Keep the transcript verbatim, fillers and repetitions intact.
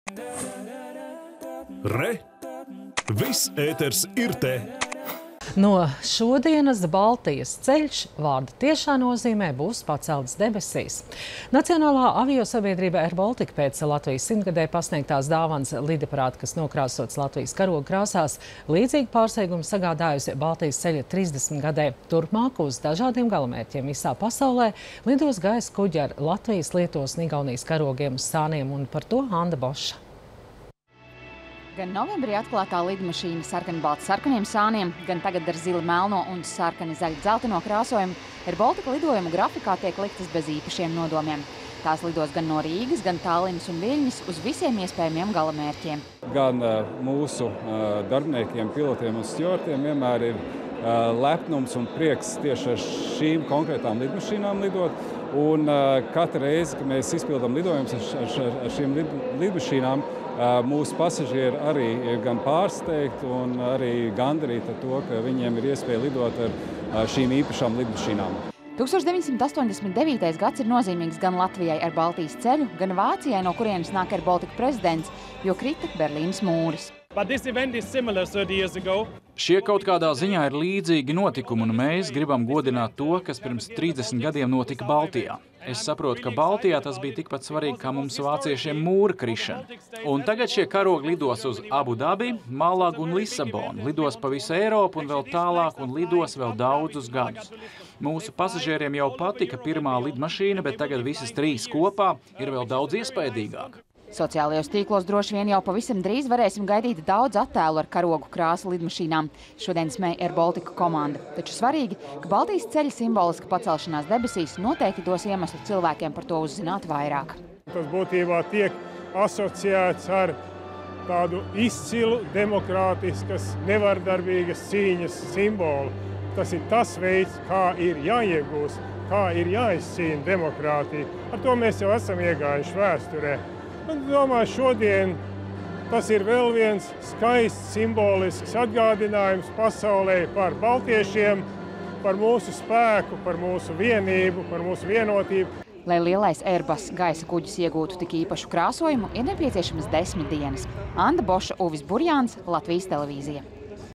Re! Viss ēters ir te! No šodienas Baltijas ceļš vārda tiešā nozīmē būs pacelts debesīs. Nacionālā aviosabiedrība Air Baltica pēc Latvijas simtgadē pasniegtās dāvanas lidaparāta, kas nokrāsots Latvijas karoga krāsās, līdzīgi pārsteigumu sagādājusi Baltijas ceļa trīsdesmitgadē. Turpmāk uz dažādiem galamērķiem visā pasaulē lidos gaisa kuģi ar Latvijas, Lietuvas un Igaunijas karogiem uz sāniem, un par to Anda Boša. Gan novembrī atklātā lidmašīna sarkani-balti sarkaniem sāniem, gan tagad ar zili melno un sarkani zaļu dzelteno krāsojumu Air Baltica lidojumu grafikā tiek liktas bez īpašiem nodomiem. Tās lidos gan no Rīgas, gan Tallinas un Viļņas uz visiem iespējamiem galamērķiem. Gan uh, mūsu uh, darbiniekiem, pilotiem un stjortiem vienmēr ir uh, lepnums un prieks tieši ar šīm konkrētām lidmašīnām lidot. Un uh, katru reizi, kad mēs izpildām lidojumus ar, ar, ar šīm lid, lidmašīnām, mūsu pasažieri arī ir gan pārsteigti un arī gandarīti ar to, ka viņiem ir iespēja lidot ar šīm īpašām lidmašīnām. tūkstoš deviņsimt astoņdesmit devītais gads ir nozīmīgs gan Latvijai ar Baltijas ceļu, gan Vācijai, no kurienes nāk Air Baltica prezidents, jo krita Berlīnas mūris. Šie kaut kādā ziņā ir līdzīgi notikumi, un mēs gribam godināt to, kas pirms trīsdesmit gadiem notika Baltijā. Es saprotu, ka Baltijā tas bija tikpat svarīgi, kā mums vāciešiem mūra krišana. Un tagad šie karogi lidos uz Abu Dabi, Malagu un Lisabonu, lidos pa visu Eiropu un vēl tālāk un lidos vēl daudzus gadus. Mūsu pasažieriem jau patika pirmā lidmašīna, bet tagad visas trīs kopā ir vēl daudz iespaidīgāk. Sociālajos tīklos droši vien jau pavisam drīz varēsim gaidīt daudz attēlu ar karogu krāsu lidmašīnām. Šodien smēja Air Baltica komanda. Taču svarīgi, ka Baltijas ceļa simboliska pacelšanās debesīs noteikti dos iemeslu cilvēkiem par to uzzināt vairāk. Tas būtībā tiek asociēts ar tādu izcilu, demokrātiskas, nevardarbīgas cīņas simbolu. Tas ir tas veids, kā ir jāiegūst, kā ir jāizcīna demokrātija. Ar to mēs jau esam iegājuši vēsturē. Es domāju, šodien tas ir vēl viens skaists, simbolisks atgādinājums pasaulē par baltiešiem, par mūsu spēku, par mūsu vienību, par mūsu vienotību. Lai lielais Airbus gaisa kuģis iegūtu tik īpašu krāsojumu, ir nepieciešamas desmit dienas. Anda Boša, Uvis Burjāns, Latvijas televīzija.